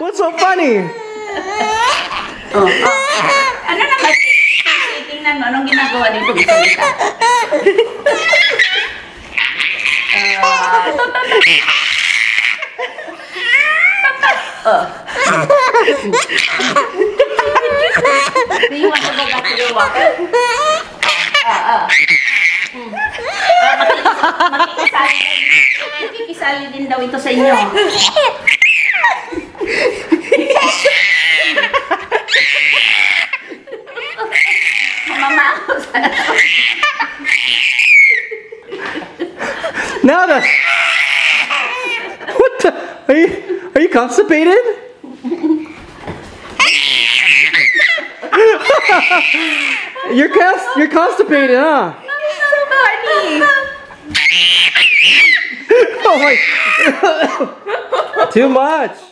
What's so funny? Oh. Ano naman? Tingnan mo, anong ginagawa dito? Isa-isa. Do you want to go back to your walker? Makikisali din daw ito sa inyo. Mamamaos. Now the... What the... Are you constipated? You're constipated, huh? So funny. Oh my... Too much.